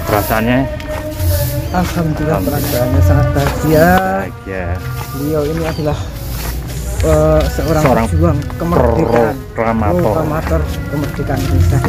Perasaannya? Alhamdulillah, perasaannya sangat bahagia. Beliau ini adalah seorang pejuang kemerdekaan, proklamator kemerdekaan Indonesia.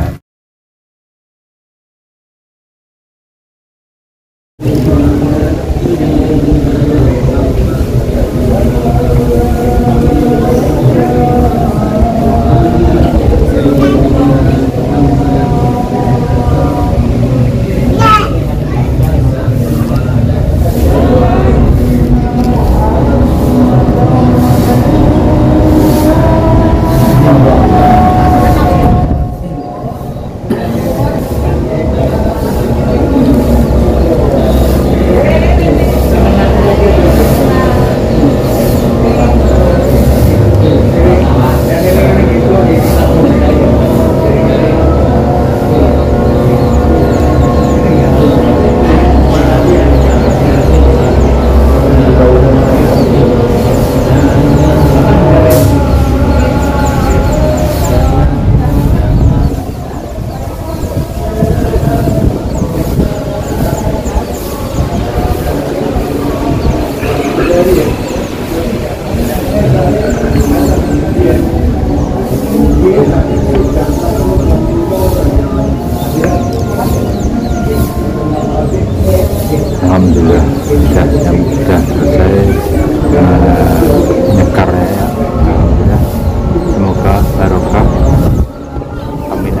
Alhamdulillah sudah selesai nyekarnya ya. Alhamdulillah, semoga barokah. Amin.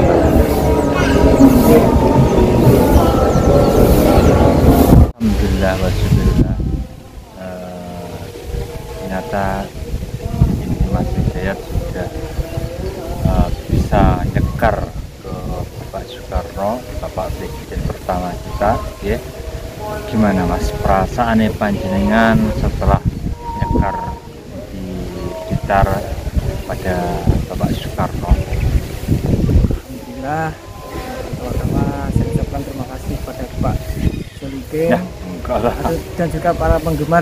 Alhamdulillah wasyukurillah. Ternyata ini Mas Hidayat sudah bisa nyekar ke Bapak Soekarno, Bapak Presiden pertama kita, ya. Gimana Mas perasaannya panjenengan setelah nyekar di Blitar pada Bapak Soekarno? Alhamdulillah, pertama saya ucapkan terima kasih kepada Pak Solikin Ya, enggak lah. dan juga para penggemar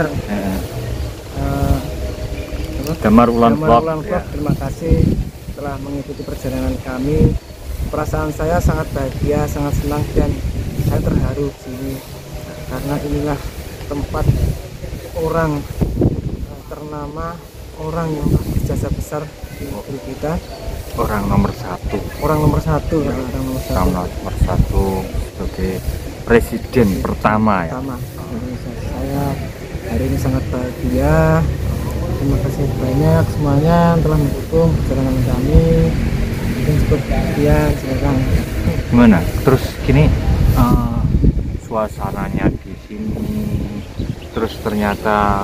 Damar Ulan Vlog. Ya. Terima kasih telah mengikuti perjalanan kami. Perasaan saya sangat bahagia, sangat senang, dan saya terharu di sini karena inilah tempat orang ternama, orang yang berjasa besar di negeri kita. Orang nomor satu sebagai presiden pertama ya. Saya hari ini sangat bahagia. Terima kasih banyak semuanya telah mendukung perjalanan kami. Mungkin cukup bahagia sekarang. Gimana? Terus gini, suasananya di sini, terus ternyata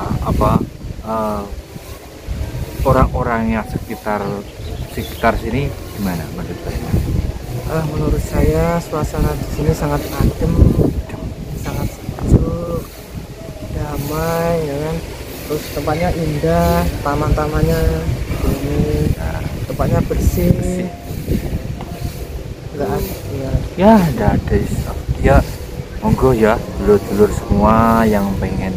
orang-orangnya sekitar sini gimana menurut saya? Menurut saya suasana di sini sangat adem, sangat sejuk, damai, ya kan. Terus tempatnya indah, taman-tamannya ini, tempatnya bersih. Enggak ada Ya monggo ya dulur-dulur semua yang pengen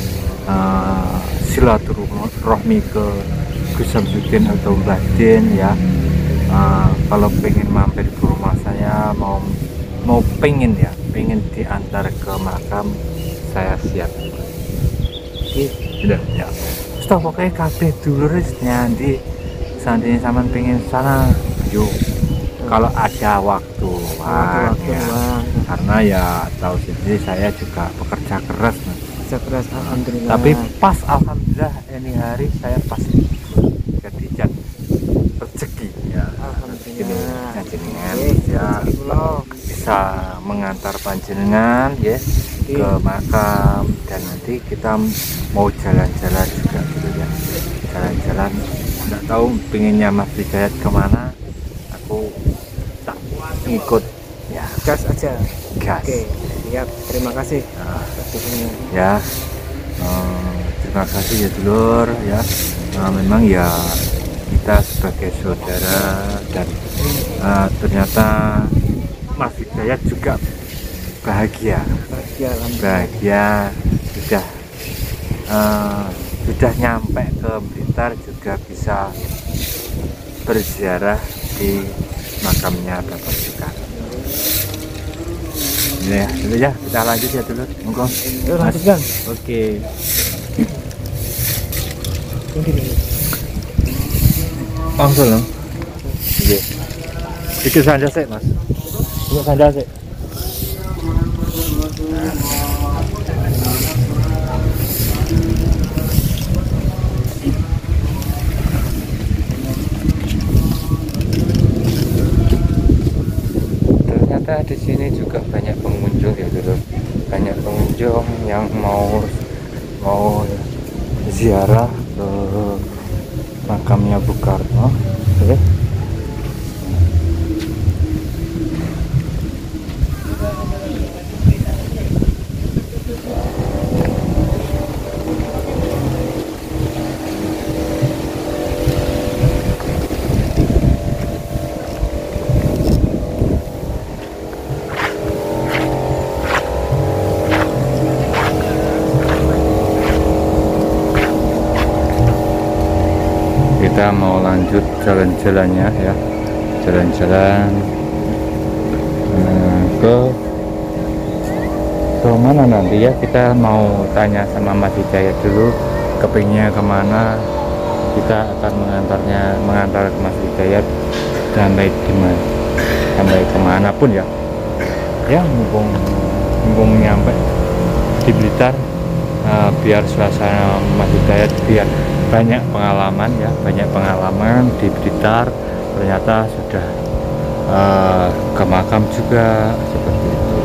silaturahmi ke Gus Samsudin atau Mbah Din ya, kalau pengen mampir ke rumah saya, pengen diantar ke makam, saya siap. Sudah ya. Stop pokoknya kabeh dulur nanti seandainya sampean pengen sana, yuk. Kalau ada waktu luang, karena ya tahu sendiri saya juga pekerja keras, alhamdulillah. Tapi pas alhamdulillah ini hari saya pas jadi rezeki ya, alhamdulillah. Panjenengan ya bisa mengantar panjenengan ya ke makam, dan nanti kita mau jalan-jalan juga gitu ya, jalan-jalan. Nggak tahu pengennya Mas Hidayat kemana, aku tak ngikut ya, gas aja. Gas. Oke, siap. Terima kasih. Ya, terima kasih ya dulur ya. Memang ya kita sebagai saudara, dan ternyata Mas Hidayat juga bahagia sudah nyampe ke Blitar, juga bisa berziarah di makamnya Bapak Soekarno. Ya, dulu ya, kita lanjut ya dulu. Monggo. Yuk lanjutkan. Oke. Langsung loh. Oke. Ikut saja sih, Mas. Ikut saja sih. Ternyata di sini juga banyak pengunjung ya dulu. Banyak pengunjung yang mau ziarah ke makamnya Bung Karno. Oke. Kita mau lanjut jalan-jalannya ya, jalan-jalan ke mana nanti ya. Kita mau tanya sama Mas Hidayat dulu kepingnya kemana. Kita akan mengantar ke Mas Hidayat sampai dimana, sampai kemana pun ya. Ya mumpung nyampe di Blitar, biar suasana Mas Hidayat biar banyak pengalaman ya, banyak pengalaman di Blitar. Ternyata sudah ke makam juga seperti itu.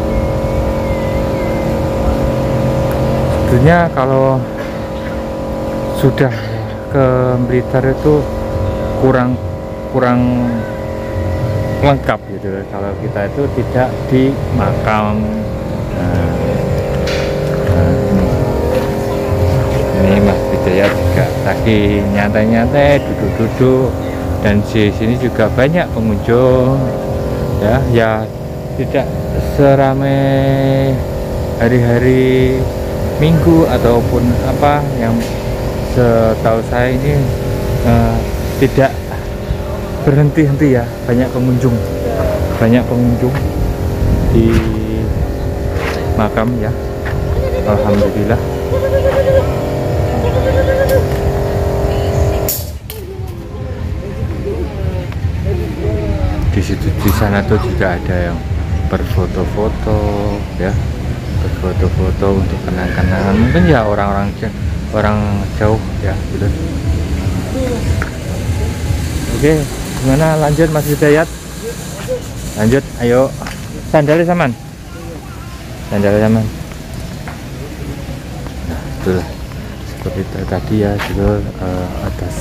Sebetulnya kalau sudah ke Blitar itu kurang lengkap gitu kalau kita itu tidak di makam. Ini Mas Hidayat juga lagi nyantai-nyantai, duduk-duduk, dan di sini juga banyak pengunjung ya tidak seramai hari-hari Minggu ataupun apa yang setahu saya ini tidak berhenti-henti ya, banyak pengunjung di makam ya, alhamdulillah. Di sana tuh juga ada yang berfoto-foto ya, berfoto-foto untuk kenang-kenangan, mungkin ya orang jauh ya gitu. Oke, gimana lanjut Mas Hidayat? Lanjut, ayo. Sandalnya saman. Nah, itulah seperti itu tadi ya, juga atas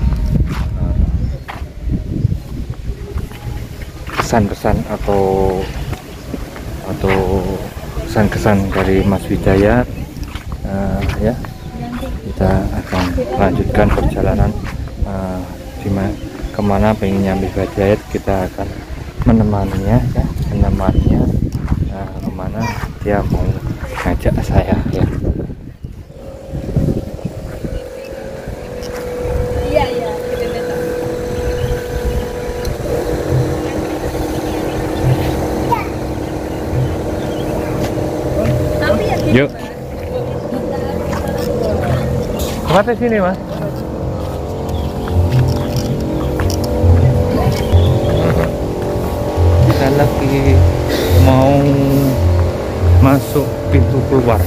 pesan-pesan atau kesan-kesan dari Mas Hidayat ya. Kita akan melanjutkan perjalanan kemana pengennya Mas Hidayat. Kita akan menemaninya ya, kemana dia mau ngajak saya ya. Yuk. Kemana sini Mas? Kita lagi mau masuk pintu keluar.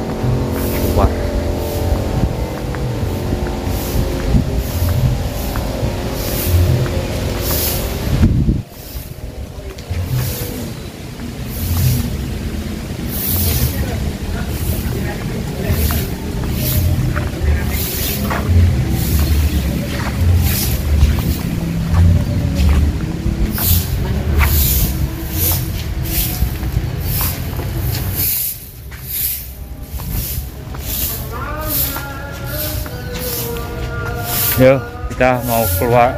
Yuk, kita mau keluar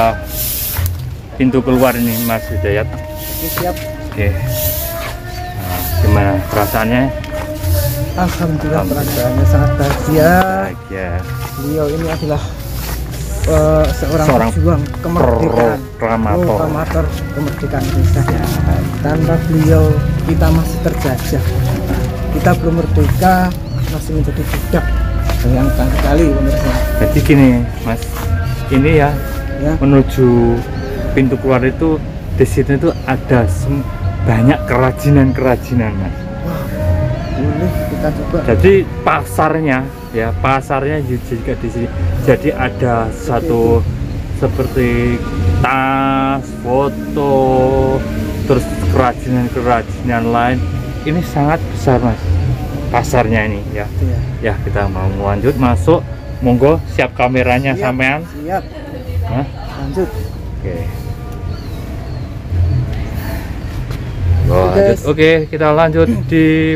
pintu keluar ini Mas Hidayat. Oke, siap. Oke. Nah, gimana perasaannya? Alhamdulillah, perasaannya sangat bahagia. Beliau ini adalah seorang pejuang kemerdekaan, proklamator kemerdekaan Indonesia. Tanpa beliau kita masih terjajah, kita belum merdeka, masih menjadi budak. Bayangkan sekali pemirsa. Jadi gini Mas, ini ya, Ya, menuju pintu keluar itu di situ itu ada banyak kerajinan Mas. wah, boleh kita coba. Jadi pasarnya ya, pasarnya juga di sini. Jadi ada satu seperti tas, foto, terus kerajinan lain. Ini sangat besar Mas, pasarnya ini ya. Iya. Ya kita mau lanjut masuk, monggo siap kameranya Siap, sampean. siap. Hah? Lanjut. Oke. Oh, Oke, lanjut. guys. Oke, kita lanjut di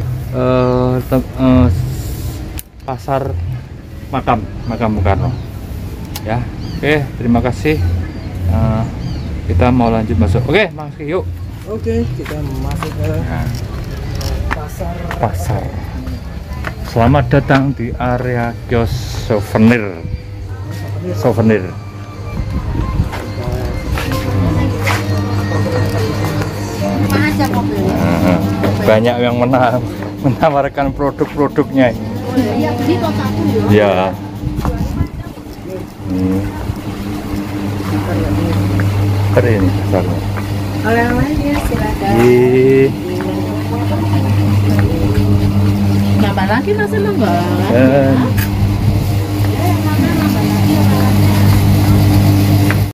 pasar makam Bung Karno. Ya, oke, terima kasih. Kita mau lanjut masuk. Oke, masuk yuk. Oke, kita masuk ke Nah, pasar. pasar. Selamat datang di area kios souvenir. Souvenir. Aja mobil. Banyak yang menawarkan produk-produknya. Iya, beli kok satu ya. Ya. Keren pasarnya. Oleh-olehnya silakan. Ih, Nambah lagi masih enggak? eh,